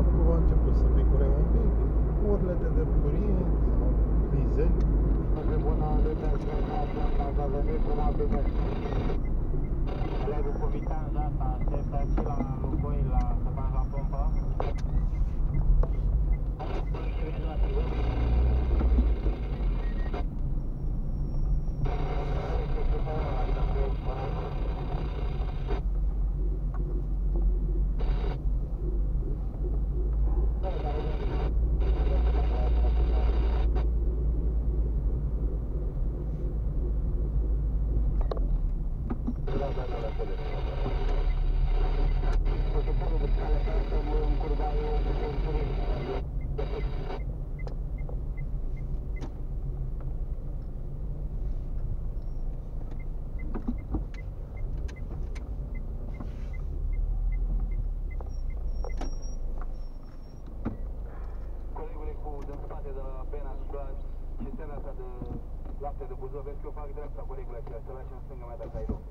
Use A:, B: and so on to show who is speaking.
A: Acum a început să picure un pic, urlete de bucurie sau vizeli.
B: Bună, a venit cum a bine. Colegul cu vitanza asta, așteptă și la Lucoil, să faci la pompă. Cisterna asta de lapte de Buzău, vezi că eu fac dreapta colegul acela, să lași în stânga mea dacă ai loc.